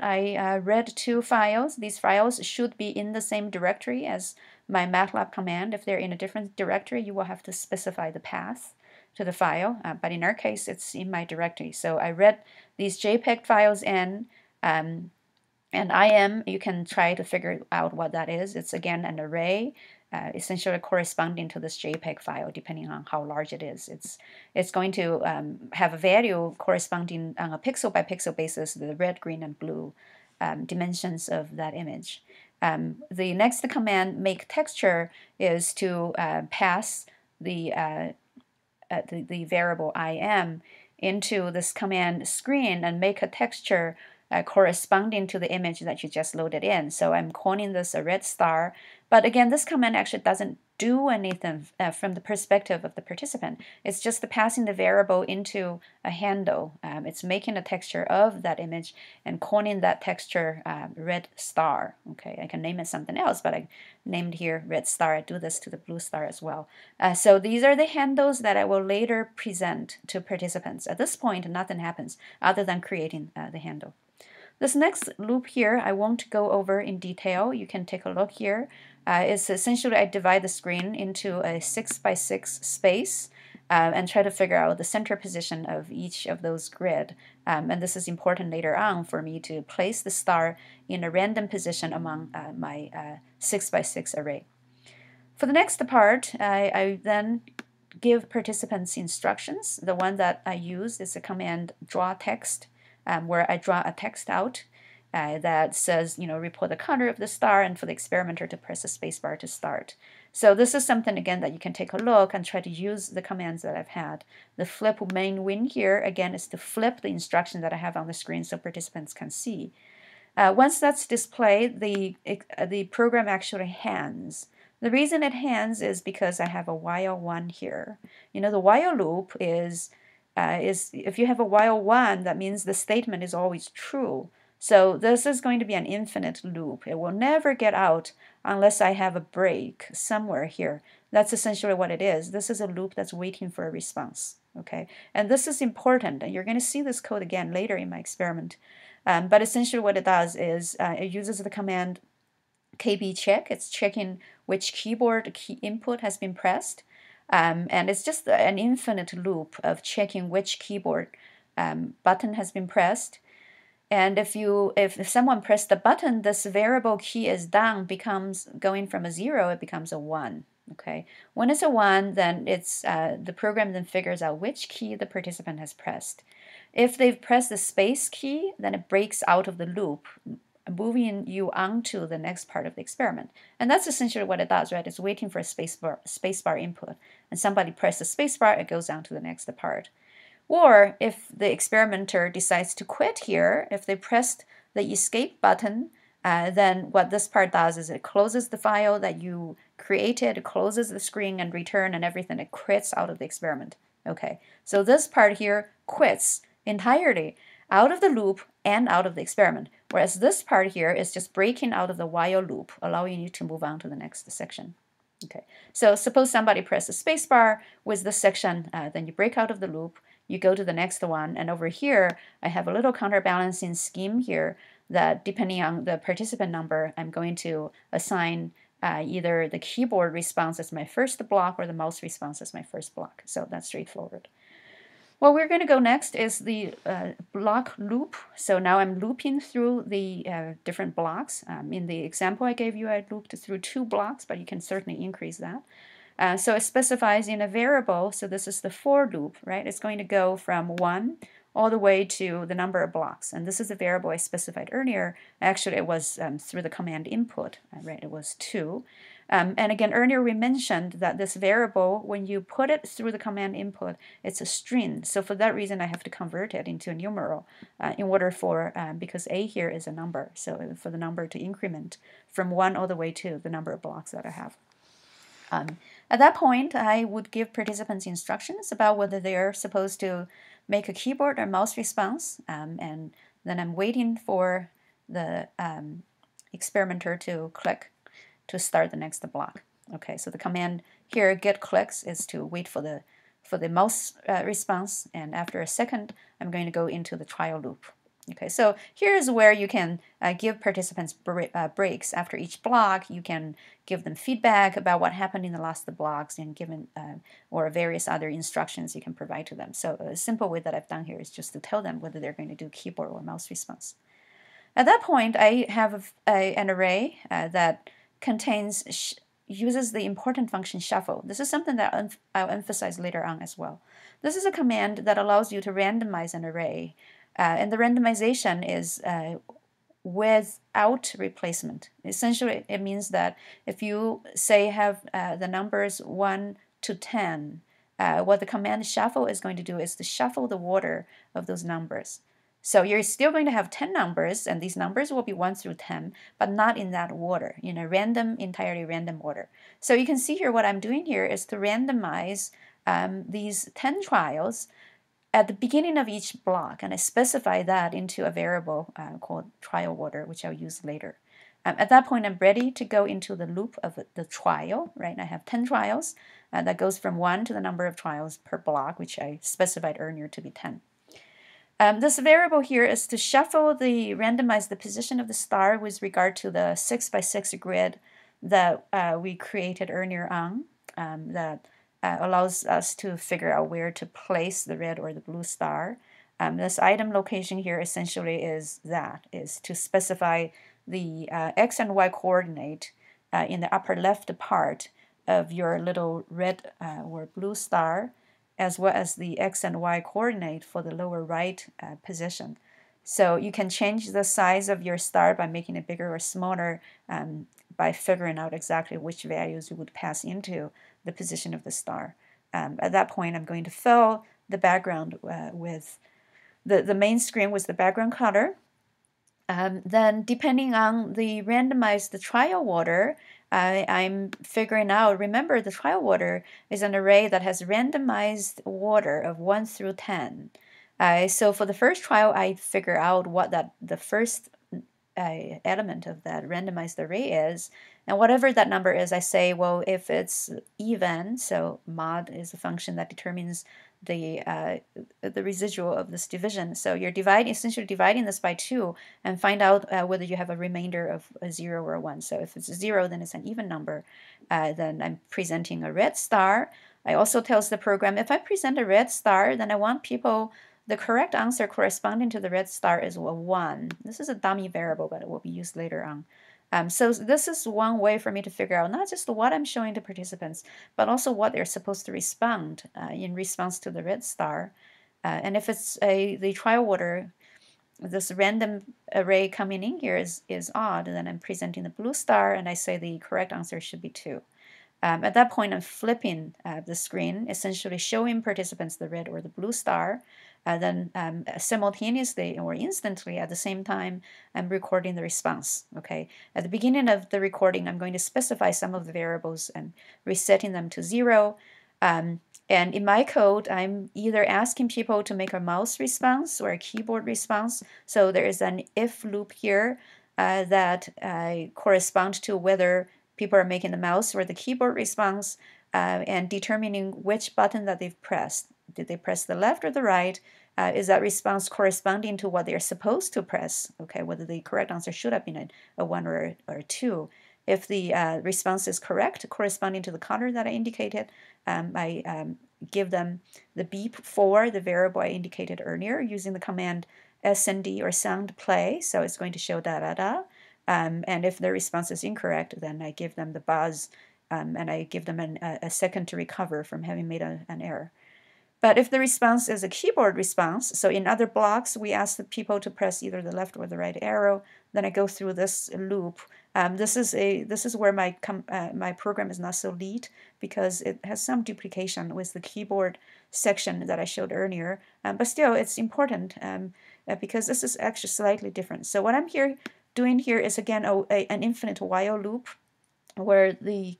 I read 2 files. These files should be in the same directory as my MATLAB command. If they're in a different directory, you will have to specify the path to the file, but in our case, it's in my directory. So I read these JPEG files in, and IM, you can try to figure out what that is. It's again an array, essentially corresponding to this JPEG file, depending on how large it is. It's going to have a value corresponding on a pixel by pixel basis, the red, green, and blue dimensions of that image. The next command, make texture, is to pass the variable IM into this command screen and make a texture corresponding to the image that you just loaded in. So I'm calling this a red star. But again, this command actually doesn't do anything from the perspective of the participant. It's just passing the variable into a handle. It's making a texture of that image and calling that texture red star. Okay, I can name it something else, but I named here red star. I do this to the blue star as well. So these are the handles that I will later present to participants. At this point, nothing happens other than creating the handle. This next loop here, I won't go over in detail. You can take a look here. It's essentially I divide the screen into a 6 by 6 space and try to figure out the center position of each of those grid. And this is important later on for me to place the star in a random position among my 6 by 6 array. For the next part, I then give participants instructions. The one that I use is the command draw text, where I draw a text out that says, report the color of the star, and for the experimenter to press the spacebar to start. So this is something, again, that you can take a look and try to use the commands that I've had. The flip main win here, again, is to flip the instruction that I have on the screen so participants can see. Once that's displayed, the program actually hands. The reason it hands is because I have a while one here. The while loop is if you have a while one, that means the statement is always true. So this is going to be an infinite loop. It will never get out unless I have a break somewhere here. That's essentially what it is. This is a loop that's waiting for a response. Okay, and this is important, and you're going to see this code again later in my experiment. But essentially what it does is it uses the command KB check. It's checking which keyboard key input has been pressed. And it's just an infinite loop of checking which keyboard button has been pressed. And if someone pressed the button, this variable key is down becomes going from a 0, it becomes a 1. Okay, when it's a 1, then it's the program then figures out which key the participant has pressed. If they've pressed the space key, then it breaks out of the loop, moving you on to the next part of the experiment. And that's essentially what it does, right? It's waiting for a spacebar input. And somebody presses the spacebar, it goes on to the next part. Or if the experimenter decides to quit here, if they pressed the escape button, then what this part does is it closes the file that you created, it closes the screen and return and everything. It quits out of the experiment. Okay, so this part here quits entirely out of the loop and out of the experiment, whereas this part here is just breaking out of the while loop, allowing you to move on to the next section. Okay, so suppose somebody presses spacebar with this section, then you break out of the loop, you go to the next one, and over here I have a little counterbalancing scheme here that depending on the participant number, I'm going to assign either the keyboard response as my first block or the mouse response as my first block. So that's straightforward. Well, we're going to go next is the block loop. So now I'm looping through the different blocks. In the example I gave you, I looped through 2 blocks, but you can certainly increase that. So it specifies in a variable, so this is the for loop, right? It's going to go from 1 all the way to the number of blocks. And this is a variable I specified earlier. Actually, it was through the command input, right? It was 2. And again, earlier we mentioned that this variable, when you put it through the command input, it's a string. So for that reason, I have to convert it into a numeral in order for, because a here is a number, so for the number to increment from 1 all the way to the number of blocks that I have. At that point, I would give participants instructions about whether they're supposed to make a keyboard or mouse response, and then I'm waiting for the experimenter to click to start the next block. Okay, so the command here, get clicks, is to wait for the mouse response, and after a second, I'm going to go into the trial loop. Okay, so here's where you can give participants breaks after each block. You can give them feedback about what happened in the last blocks and given or various other instructions you can provide to them. So a simple way that I've done here is just to tell them whether they're going to do keyboard or mouse response. At that point, I have an array that uses the important function shuffle. This is something that I'll emphasize later on as well. This is a command that allows you to randomize an array. And the randomization is without replacement. Essentially, it means that if you, say, have the numbers 1 to 10, what the command shuffle is going to do is to shuffle the order of those numbers. So you're still going to have 10 numbers, and these numbers will be 1 through 10, but not in that order, in a entirely random order. So you can see here what I'm doing here is to randomize these 10 trials at the beginning of each block, and I specify that into a variable called trial order, which I'll use later. At that point, I'm ready to go into the loop of the trial, right? I have 10 trials. That goes from 1 to the number of trials per block, which I specified earlier to be 10. This variable here is to randomize the position of the star with regard to the 6x6 grid that we created earlier on that allows us to figure out where to place the red or the blue star. This item location here essentially is to specify the x and y coordinate in the upper left part of your little red or blue star, as well as the x and y coordinate for the lower right position. So you can change the size of your star by making it bigger or smaller by figuring out exactly which values you would pass into the position of the star. At that point, I'm going to fill the background with the main screen with the background color. Then, depending on the randomized trial order, I'm figuring out, remember the trial order is an array that has randomized order of 1 through 10. So for the first trial, I figure out what the first element of that randomized array is, and whatever that number is, I say, well, if it's even, so mod is a function that determines the residual of this division. So you're essentially dividing this by 2 and find out whether you have a remainder of a 0 or a 1. So if it's a 0, then it's an even number. Then I'm presenting a red star. I also tells the program, if I present a red star, then I want the correct answer corresponding to the red star is a 1. This is a dummy variable, but it will be used later on. So this is one way for me to figure out not just what I'm showing to participants, but also what they're supposed to respond in response to the red star. And if it's the trial order, this random array coming in here is odd, then I'm presenting the blue star, and I say the correct answer should be 2. At that point, I'm flipping the screen, essentially showing participants the red or the blue star. Then simultaneously or instantly at the same time, I'm recording the response. Okay. At the beginning of the recording, I'm going to specify some of the variables and resetting them to 0. And in my code, I'm either asking people to make a mouse response or a keyboard response. So there is an if loop here that corresponds to whether people are making the mouse or the keyboard response and determining which button that they've pressed. Did they press the left or the right? Is that response corresponding to what they're supposed to press? Okay, whether the correct answer should have been a 1 or a 2. If the response is correct, corresponding to the color that I indicated, I give them the beep for the variable I indicated earlier using the command snd or sound play. So it's going to show da-da-da. And if the response is incorrect, then I give them the buzz and I give them a second to recover from having made an error. But if the response is a keyboard response, so in other blocks, we ask the people to press either the left or the right arrow, then I go through this loop. This is where my program is not so neat because it has some duplication with the keyboard section that I showed earlier. But still, it's important because this is actually slightly different. So what I'm doing here is, again, an infinite while loop where the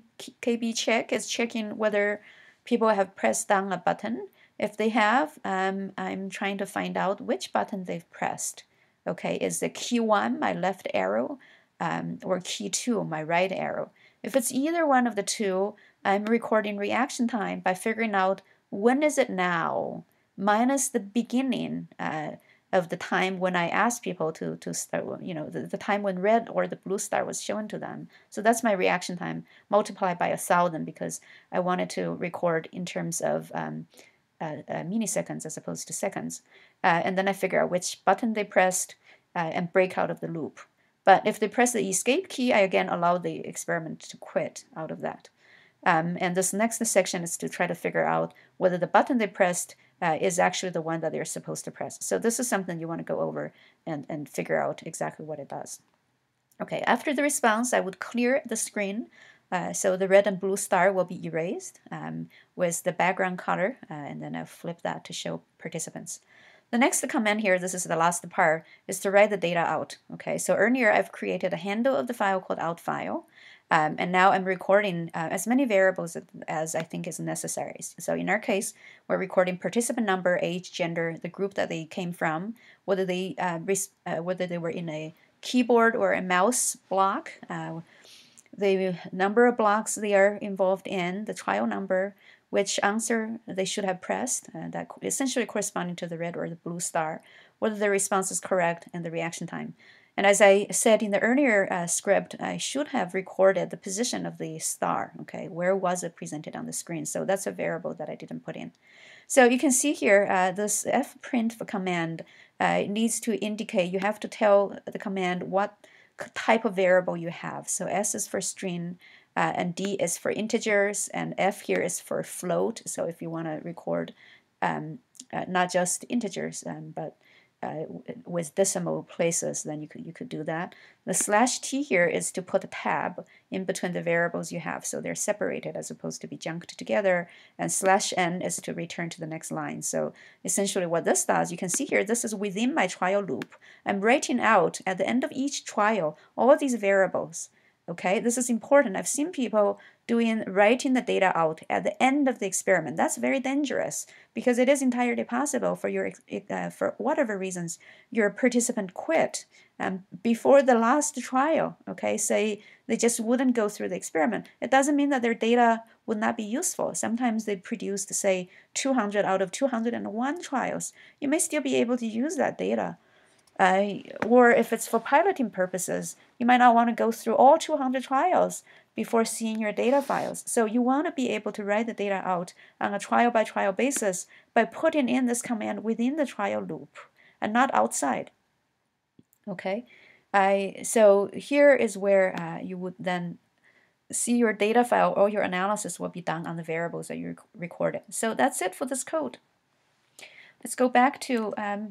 KB check is checking whether people have pressed down a button. If they have, I'm trying to find out which button they've pressed. Okay, is the key 1 my left arrow or key 2 my right arrow? If it's either one of the two, I'm recording reaction time by figuring out when is it now minus the beginning of the time when I asked people to start, the time when red or the blue star was shown to them. So that's my reaction time multiplied by 1,000 because I wanted to record in terms of milliseconds as opposed to seconds. And then I figure out which button they pressed and break out of the loop. But if they press the escape key, I again allow the experiment to quit out of that. And this next section is to try to figure out whether the button they pressed is actually the one that they're supposed to press. So this is something you want to go over and figure out exactly what it does. Okay, after the response, I would clear the screen. So the red and blue star will be erased with the background color, and then I'll flip that to show participants. The next command here, this is the last part, is to write the data out. Okay, so earlier I've created a handle of the file called out file, and now I'm recording as many variables as I think is necessary. So in our case, we're recording participant number, age, gender, the group that they came from, whether they were in a keyboard or a mouse block, the number of blocks they are involved in, the trial number, which answer they should have pressed, that essentially corresponding to the red or the blue star, whether the response is correct, and the reaction time. And as I said in the earlier script, I should have recorded the position of the star, okay, where was it presented on the screen? So that's a variable that I didn't put in. So you can see here, this fprint command needs to indicate, you have to tell the command what type of variable you have. So S is for string, and D is for integers, and F here is for float. So if you want to record not just integers, but with decimal places, then you could do that. The /T here is to put a tab in between the variables you have, so they're separated as opposed to be junked together. And /N is to return to the next line. So essentially what this does, you can see here, this is within my trial loop. I'm writing out at the end of each trial all these variables. Okay, this is important. I've seen people writing the data out at the end of the experiment. That's very dangerous because it is entirely possible for for whatever reasons your participant quit before the last trial. Okay, say they just wouldn't go through the experiment. It doesn't mean that their data would not be useful. Sometimes they produced, say, 200 out of 201 trials. You may still be able to use that data. Or if it's for piloting purposes, you might not want to go through all 200 trials before seeing your data files. So you want to be able to write the data out on a trial-by-trial basis by putting in this command within the trial loop and not outside. Okay, so here is where you would then see your data file. All your analysis will be done on the variables that you recorded. So that's it for this code. Let's go back to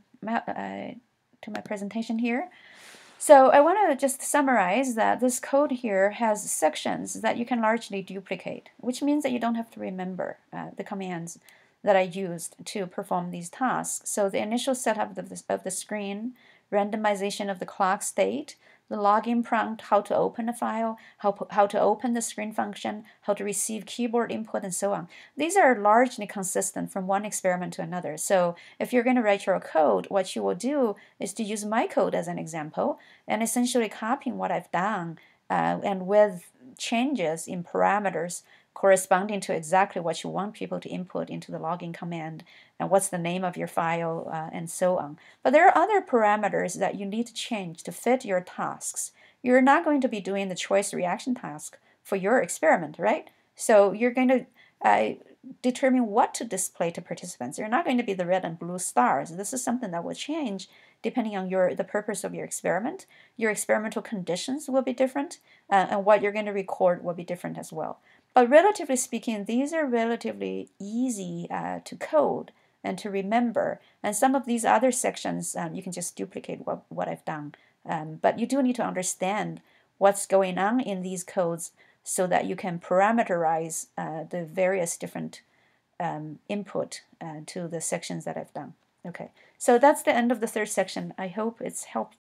my presentation here. So I want to just summarize that this code here has sections that you can largely duplicate, which means that you don't have to remember the commands that I used to perform these tasks. So the initial setup of the screen, randomization of the clock state, the login prompt, how to open a file, how to open the screen function, how to receive keyboard input, and so on. These are largely consistent from one experiment to another. So if you're going to write your code, what you will do is to use my code as an example and essentially copying what I've done and with changes in parameters corresponding to exactly what you want people to input into the login command and what's the name of your file and so on. But there are other parameters that you need to change to fit your tasks. You're not going to be doing the choice reaction task for your experiment, right? So you're going to determine what to display to participants. You're not going to be the red and blue stars. This is something that will change depending on the purpose of your experiment. Your experimental conditions will be different, and what you're going to record will be different as well. But relatively speaking, these are relatively easy to code and to remember. And some of these other sections, you can just duplicate what I've done. But you do need to understand what's going on in these codes so that you can parameterize the various different input to the sections that I've done. Okay, so that's the end of the third section. I hope it's helped.